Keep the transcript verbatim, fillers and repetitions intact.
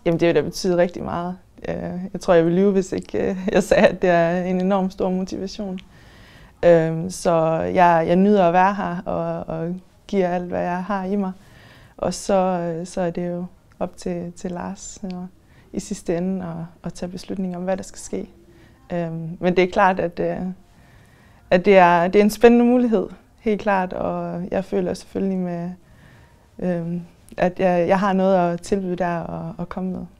Jamen det vil da betyde rigtig meget. Jeg tror, jeg ville lyve, hvis ikke jeg sagde, at det er en enorm stor motivation. Så jeg, jeg nyder at være her og, og giver alt, hvad jeg har i mig. Og så, så er det jo op til, til Lars og, i sidste ende at, at tage beslutninger om, hvad der skal ske. Men det er klart, at, at det, er, det er en spændende mulighed, helt klart. Og jeg føler selvfølgelig med, at jeg, jeg har noget at tilbyde der og, og komme med.